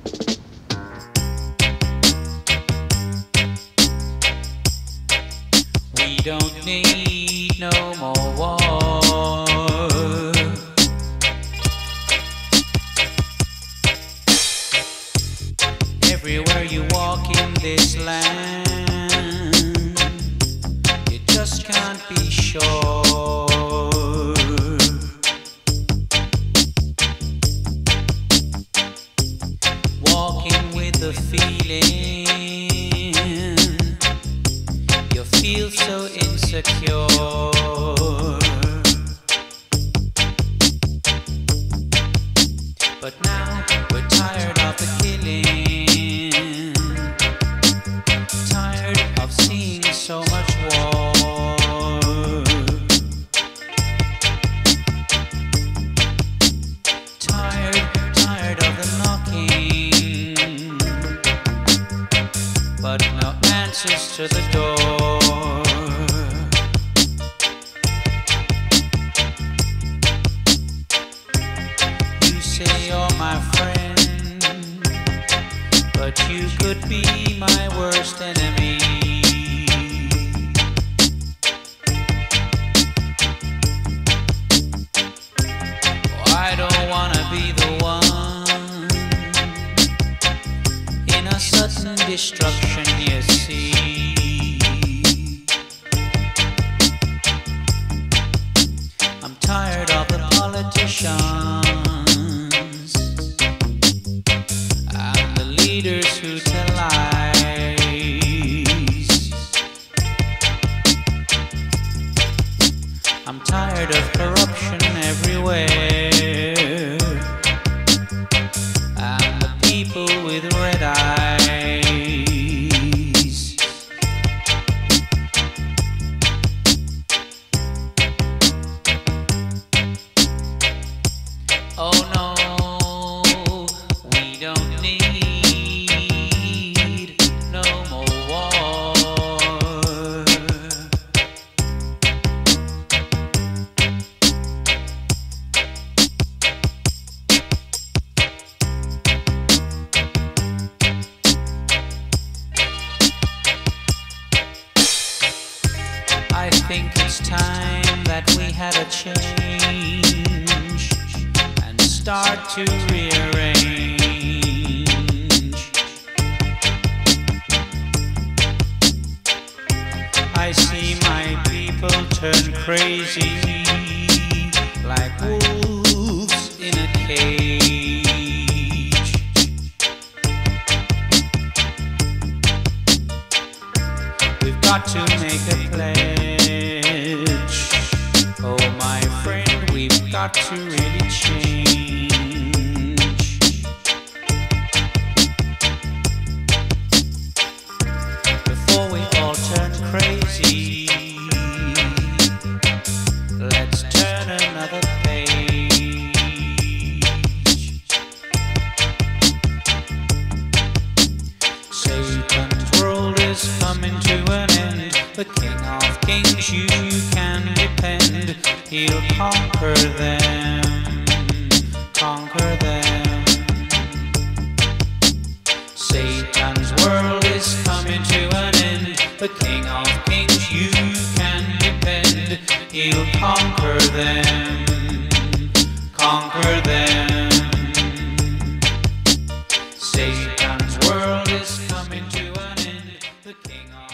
We don't need no more war. Everywhere you walk in this land, you just can't be sure. Walking with the feeling, you feel so insecure. But now we're tired of the killing, tired of seeing so much war. Tired of the knocking, but no answers to the door. You say you're my friend, but you could be my worst enemy. Oh, I don't wanna be the one in a sudden destruction, you see. I'm tired of the politicians and the leaders who tell lies. I'm tired of corruption everywhere and the people with red eyes. Oh no, we don't need no more war. I think it's time that we had a change and start to rearrange. I see my people turn crazy like wolves in a cage. We've got to make a pledge. Oh my friend, we've got to really change. Before we all turn crazy, let's turn another page. Satan's world is coming to an end. The King of Kings you can depend. He'll conquer them, conquer them. Satan's world is coming to an end. The King of Kings you can depend. He'll conquer them, conquer them. Satan's world is coming to an end. The King of